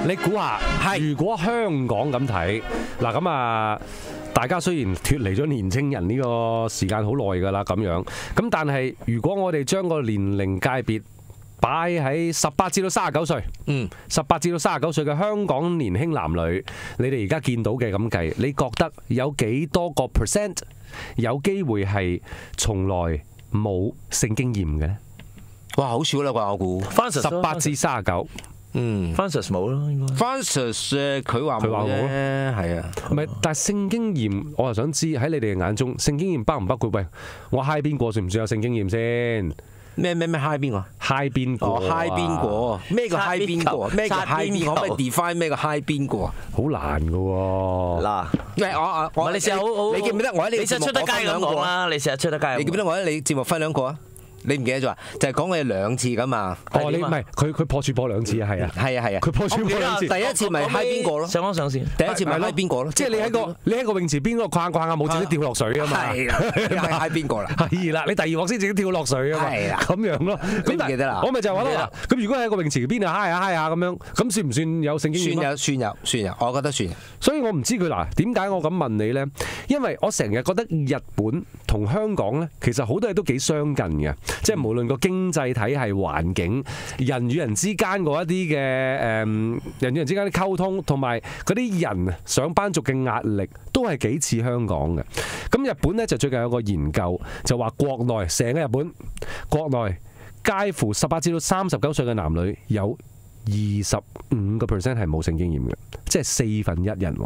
你估下，如果香港咁睇嗱咁啊？大家雖然脫離咗年青人呢個時間好耐㗎啦，咁樣咁，但係如果我哋將個年齡界別擺喺18至到39歲，18至到39歲嘅香港年輕男女，你哋而家見到嘅咁計，你覺得有幾多個 percent 有機會係從來冇性經驗嘅咧？ 哇，好少啦啩，我估。 18至39。 Francis 冇咯，應該。 Francis 佢話冇啫，係啊。 唔係，但係性經驗，我又想知喺你哋嘅眼中，性經驗包唔包括？喂，我嗨邊個算唔算有性經驗先？ 咩嗨邊個？ 嗨邊個？ 嗨邊個？咩叫嗨邊個？咩叫嗨邊個？可唔可以 define 咩叫嗨邊個啊？ 好難噶喎。 嗱， 我你試下好， 你記唔記得我喺你節目出得街咁講啦？你試下出得街。 你記唔記得我喺你節目分享過啊？你唔記得咗啊？就係講佢2次噶嘛。 哦，你唔係佢破處破2次啊，係啊。 係啊。 佢破處破2次。 第一次咪嗨邊個咯？ 上先。 第一次咪嗨邊個咯？ 即係你喺個泳池邊嗰個框下冇自己掉落水啊嘛。 係啦，咪嗨邊個啦？ 係啦，你第2鑊先自己跳落水啊嘛。係啦，咁樣咯。 你唔記得啦？ 我咪就係話咯。咁如果喺個泳池邊啊嗨下咁樣，咁算唔算有性經驗？ 算有，我覺得算。 所以我唔知佢嗱點解我咁問你咧？因為我成日覺得日本同香港咧，其實好多嘢都幾相近嘅，即係無論個經濟體系、環境、人與人之間嗰一啲嘅人與人之間啲溝通，同埋嗰啲人上班族嘅壓力，都係幾似香港嘅。咁日本咧就最近有個研究，就話國內成個日本國內介乎18至到39歲嘅男女有25% 係冇性經驗嘅，即係1/4人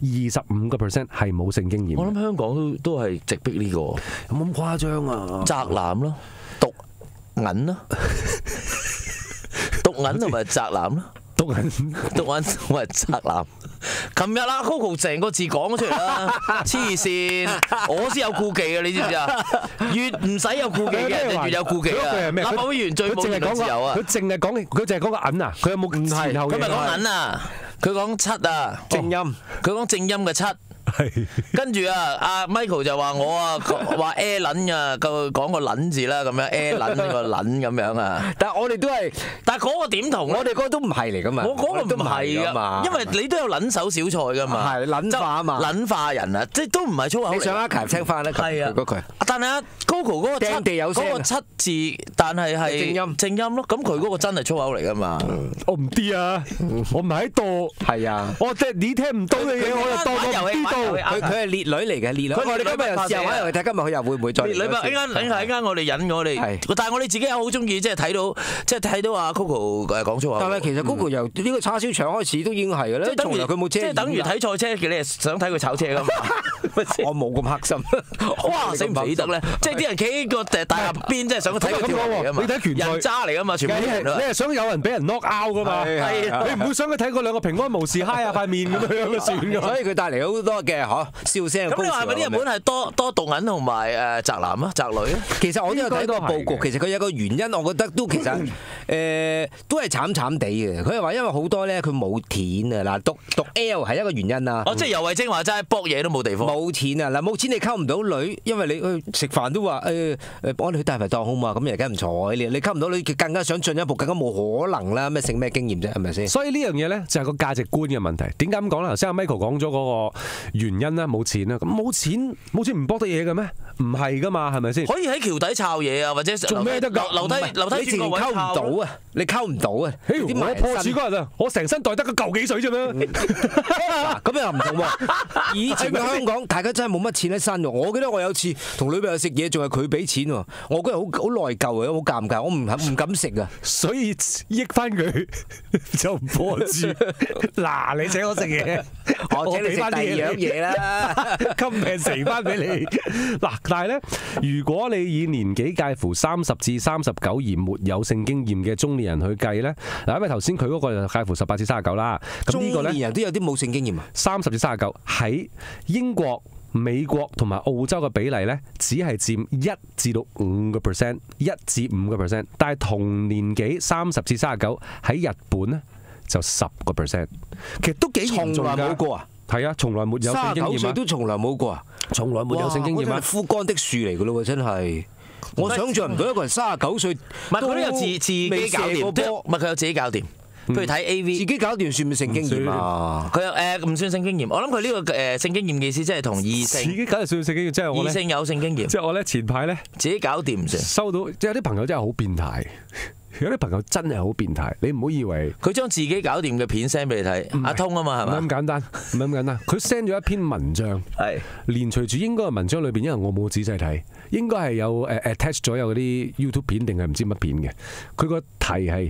，25% 係冇性經驗。 我諗香港都係直逼呢個， 有冇咁誇張啊？ 宅男咯，毒銀咯，毒銀同埋宅男咯，毒銀同埋宅男。琴日啦 ，Coco 成個字講咗出嚟啦，黐線，我先有顧忌啊，你知唔知啊？越唔使有顧忌嘅人，越有顧忌啊！立法會議員最冇言論自由啊！ 佢淨係講個銀啊，佢有冇前後嘅？ 佢咪講銀啊？佢講7啊， 正音， 佢講正音嘅7。跟住阿 Michael 就話我話 air 撚啊，佢講個撚字啦，咁樣 air 撚個撚咁樣啊。 但係我哋都係， 但係嗰個點同我哋嗰個都唔係嚟噶嘛。 我嗰個唔係噶，因為你都有撚手小菜噶嘛。 係撚化啊嘛， 撚化人啊，即係都唔係粗口嚟。 你上一期聽翻咧， 係啊， 嗰句。 但係阿 Coco 嗰個7字，但係正音咯。咁佢嗰個真係粗口嚟噶嘛？ 我唔知啊，我唔喺度。 係啊， 我即係你聽唔到嘅嘢，我就當我唔知道。 佢係烈女嚟嘅，烈女。我哋今日又試下玩遊戲，睇今日佢又會唔會再？ 烈女吧，一間我哋引我哋。但係我哋自己又好中意，即係睇到阿 Coco 講粗口。 但係其實 Coco 由呢個叉燒腸開始都已經係嘅咧，從來佢冇車。 即係等於睇賽車，你係想睇佢炒車㗎嘛？ 我冇咁黑心。 哇！死唔死得咧？即係啲人企喺個大廈邊，即係想睇佢跳嚟㗎嘛？ 你睇拳賽人渣嚟㗎嘛？全部你係想有人俾人 knock out 㗎嘛？你唔會想佢睇嗰兩個平安無事揩下塊面咁樣算㗎。 所以佢帶嚟好多嘅笑聲。 咁你話係咪啲日本係多毒銀同埋宅男啊、宅女啊？ 其實我都有睇過報告，其實佢有個原因，我覺得都其實都係慘慘地嘅。佢係話因為好多咧佢冇錢啊，嗱讀 L 係一個原因啊。 即係尤慧晶話齋搏嘢都冇地方。 冇錢啊！嗱，冇錢你溝唔到女，因為你去食飯都話我哋去大排檔好嘛，咁人梗唔睬你溝唔到女，更加想進一步，更加冇可能啦！咩性咩經驗啫，係咪先？ 所以呢樣嘢咧就係個價值觀嘅問題。點解咁講咧？頭先阿 Michael 講咗嗰個原因啦，冇錢啦。咁冇錢唔搏得嘢嘅咩？唔係噶嘛，係咪先？ 可以喺橋底抄嘢啊，或者做咩得㗎？ 樓梯你自然溝唔到啊！你溝唔到啊！ 我破處嗰日啊，我成身袋得個嚿幾水啫咩？ 咁又唔同喎。以前嘅香港，大家真係冇乜錢喺身喎。我記得我有次同女朋友食嘢，仲係佢俾錢喎。我嗰日好內疚嘅，好尷尬，我唔敢食啊。 所以益翻佢就唔破處。嗱，你請我食嘢， 我請你食第二樣嘢啦， 襟命食翻俾你。嗱，但係咧，如果你以年紀介乎30至39而沒有性經驗嘅中年人去計咧，嗱，因為頭先佢嗰個就介乎18至39啦，咁呢個咧， 中年人都有啲冇性經驗啊。 30至39喺英國、美國同埋澳洲嘅比例咧，只係佔1至到5%，1至5%，但係同年紀30至39喺日本咧就10%，其實都幾嚴重㗎。 從來冇過啊！ 係啊，從來沒有性經驗啊！39 歲都從來冇過啊！ 從來沒有性經驗啊！ 枯乾的樹嚟㗎咯喎，真係。我想象唔到一個人39歲， 唔係佢都有自己搞掂，唔係佢有自己搞掂。 譬如睇 AV， 自己搞掂算唔算性經驗啊？ 佢唔算性經驗，我諗佢呢個性經驗嘅意思即係同異自性己搞就算性經驗，即係我咧， 異性有性經驗， 即係我咧前排咧自己搞掂唔算。 收到，即係有啲朋友真係好變態，有啲朋友真係好變態，你唔好以為佢將自己搞掂嘅片 send 俾你睇，阿通啊嘛係唔係咁嘛？ 簡單，唔係咁簡單。佢 send 咗一篇文章， 係連隨住應該係文章裏邊，因為我冇仔細睇，應該係有attach 咗有嗰啲 YouTube 片定係唔知乜片嘅。佢個題係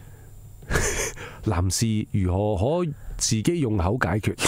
男士如何可自己用口解決。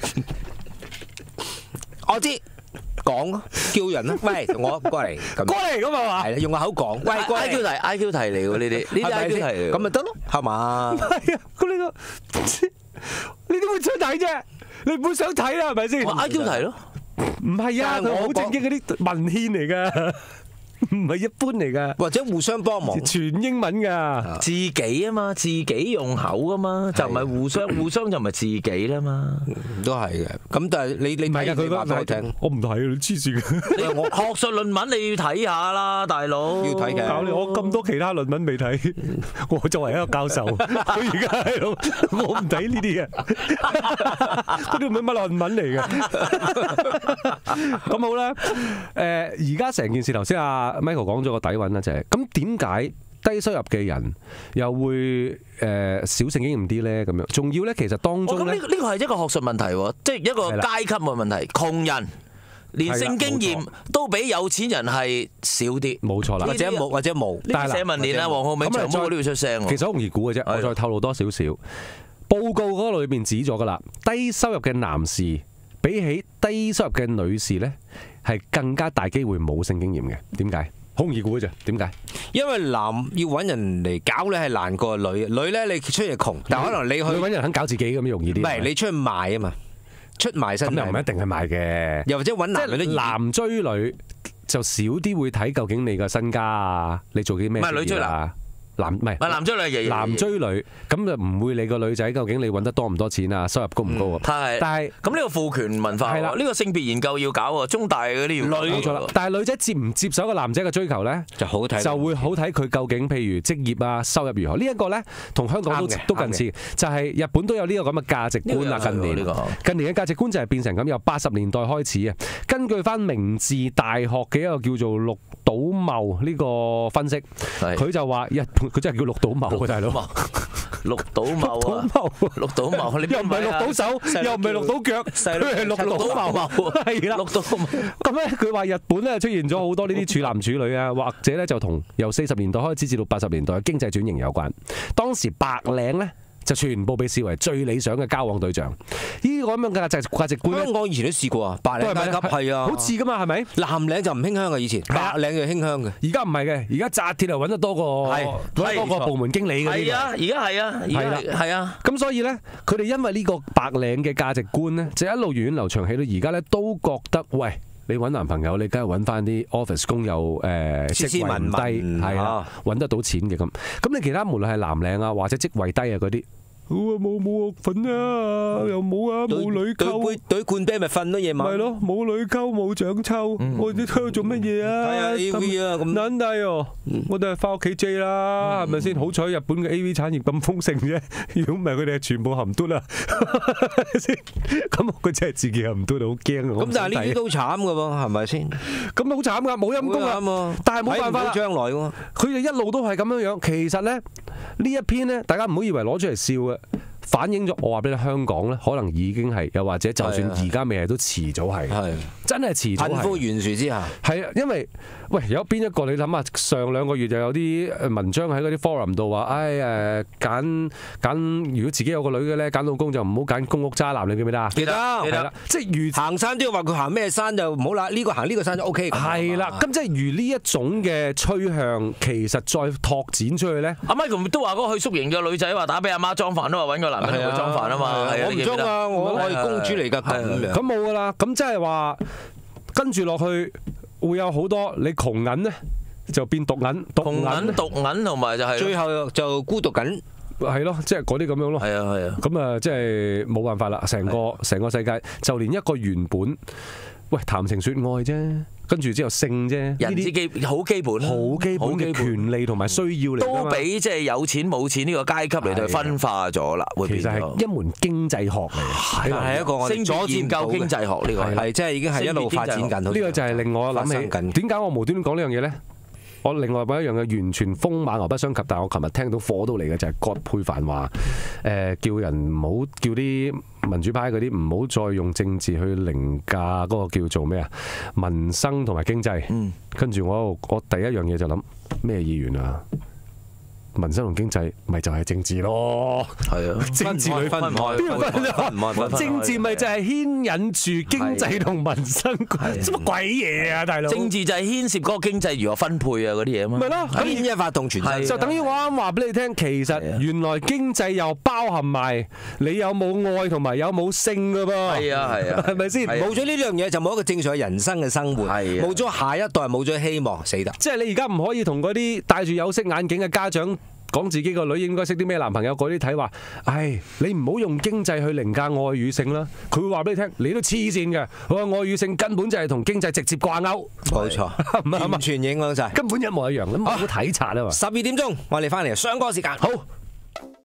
我知講咯，叫人啦，喂，我過嚟咁。 過嚟咁啊嘛， 係啦，用個口講，喂，過 I Q 題 I Q 題嚟喎呢啲係 I Q 題嚟喎。 咁咪得咯，係嘛？ 係啊，咁你點會想睇啫？你唔會想睇啦，係咪先？ I Q 題咯， 唔係啊， 但係我佢好正經嗰啲文獻嚟㗎，唔係一般嚟㗎， 或者互相幫忙。 全英文㗎。 自己啊嘛，自己用口啊嘛，就唔係互相，互相就唔係自己啦嘛。 都係嘅，咁但係你唔係㗎， 睇佢話俾我聽， 我唔睇，你黐線嘅。 我學術論文你要睇下啦，大佬。 要睇嘅搞你，我咁多其他論文未睇，我作為一個教授，佢而家喺度，我唔睇呢啲嘅，嗰啲唔係乜論文嚟嘅。咁好啦，而家成件事頭先阿 Michael 講咗個底韻啦，就係咁點解低收入嘅人又會少性經驗啲咧？咁樣仲要咧，其實當中咧咁呢，個係一個學術問題喎，即係一個係啦階級嘅問題。窮人連性經驗都比有錢人係少啲， 冇錯啦或。者冇，或者冇。 呢啲社民連啊、黃浩銘、 咁啊長毛都要出聲喎。 其實好容易估嘅啫，我再透露多少少。報告嗰個裏邊指咗噶啦，低收入嘅男士比起低收入嘅女士咧，係更加大機會冇性經驗嘅。點解？好容易估嘅啫。點解？ 因為男要揾人嚟搞咧係難過女，女咧你出嚟窮，但可能你去佢揾人肯搞自己咁容易啲。 唔係你出去賣啊嘛，出賣身體咁又唔一定係賣嘅， 又或者揾男即係人都易男追女就少啲會睇究竟你個身家啊，你做啲咩唔係女追職業啊？男唔係男追女爺爺， 男追女，咁就唔會理個女仔究竟你揾得多唔多錢啊，收入高唔高啊？ 係但係咁呢個父權文化係啦喎，呢個性別研究要搞喎，中大嗰啲要搞冇錯啦。但係女仔接唔接受一個男仔嘅追求咧， 就好睇， 就會好睇佢究竟譬如職業啊、收入如何。呢一個咧，同香港都啱嘅都近似，就係日本都有呢個咁嘅價值觀啊。近年呢個近年嘅價值觀就係變成咁，由80年代開始啊。根據翻明治大學嘅一個叫做綠島茂呢個分析， 係佢就話日本佢真係叫綠島茂啊，大佬。 綠島茂啊，綠島茂，你又唔係綠島手，又唔係綠島腳，佢係綠島茂，係啦。 綠島茂。 咁咧，佢話日本咧出現咗好多呢啲處男處女啊，或者咧就同由40年代開始至到80年代嘅經濟轉型有關。當時白領咧就全部被視為最理想嘅交往對象。呢個咁樣嘅價值觀咧香，港以前都試過啊，白領階級係啊， 好似噶嘛，係咪？ 藍領就唔興香嘅以前， 係啊白領就興香嘅。 而家唔係嘅，而家紮鐵就揾得多過係揾得多過部門經理嘅呢個。 係啊，而家係啊，而家係啊。 咁所以咧，佢哋因為呢個白領嘅價值觀咧，就一路源遠流長，起到而家咧都覺得，喂，你揾男朋友，你梗係揾翻啲 office 工又職位唔低，係啦，揾得到錢嘅咁。咁你其他無論係藍領啊，或者職位低啊嗰啲，冇學份啊，又冇啊，冇女溝。 對罐啤咪瞓咯夜晚。 係咯，冇女溝冇長抽，我哋喺度做乜嘢啊？ 睇下 AV 啊咁撚低喎，我哋係翻屋企 J 啦，係咪先？好彩日本嘅 AV 產業咁豐盛啫，如果唔係佢哋係全部含嘟啦，先咁佢真係自己含嘟到好驚啊！ 咁但係呢啲都慘噶喎，係咪先？ 咁好慘噶，冇陰功啊！但係冇辦法啦， 將來喎， 佢哋一路都係咁樣樣。其實咧呢一篇咧，大家唔好以為攞出嚟笑嘅。反映咗我話俾你，香港咧可能已經係，又或者就算而家未係都遲早係，真係遲早係。 貧富懸殊之下， 係啊，因為喂有邊一個你諗下，上2個月就有啲文章喺嗰啲 forum 度話，揀如果自己有個女嘅咧，揀老公就唔好揀公屋渣男，你記唔記得啊？ 記得係啦，即係如行山都要話佢行咩山就唔好啦，呢個行呢個山就 O K 㗎。 係啦，咁即係如呢一種嘅趨向，其實再拓展出去咧， 阿 Michael 都話嗰個去宿營嘅女仔話打俾阿媽裝飯都話揾個男人同佢裝飯啊嘛， 我唔裝啊，我係公主嚟㗎咁樣。 咁冇噶啦，咁即係話跟住落去會有好多你窮銀咧就變毒銀， 窮銀毒銀同埋就係最後就孤獨緊。 係咯，即係嗰啲咁樣咯。 係啊係啊。 咁啊，即係冇辦法啦，成個世界，就連一個原本喂談情説愛啫，跟住之後性啫， 人之好基本啦， 好基本嘅權利同埋需要嚟㗎嘛都俾即係有錢冇錢呢個階級嚟到分化咗啦，會變其實咗。 係一門經濟學嚟， 係一個我哋星座研究經濟學呢個係即係已經係一路發展緊。 呢個就係令我諗起點解我無端端講呢樣嘢咧？我另外一樣嘅完全風馬牛不相及，但係我琴日聽到火到嚟嘅就係葛珮帆話叫人唔好叫啲民主派嗰啲唔好再用政治去凌駕嗰個叫做咩啊民生同埋經濟。跟住我第一樣嘢就諗咩議員啊？民生同經濟咪就係政治咯， 係啊， 政治裏分唔開， 政治咪就係牽引住經濟同民生，乜鬼嘢啊，大佬？ 政治就係牽涉嗰個經濟如何分配啊嗰啲嘢啊嘛。 咪咯， 牽一發動全身， 就等於我啱話俾你聽，其實原來經濟又包含埋你有冇愛同埋有冇性噶噃。 係啊係啊， 係咪先？ 冇咗呢樣嘢就冇一個正常嘅人生嘅生活，冇咗下一代，冇咗希望，死得。 即係你而家唔可以同嗰啲戴住有色眼鏡嘅家長講自己個女應該識啲咩男朋友，嗰啲睇話，唉，你唔好用經濟去凌駕愛與性啦。佢會話俾你聽，你都黐線嘅。佢話愛與性根本就係同經濟直接掛鈎， 冇錯，完全影響晒， 根本一模一樣，咁冇體察啊嘛。 12點鐘，我哋翻嚟雙歌時間，好。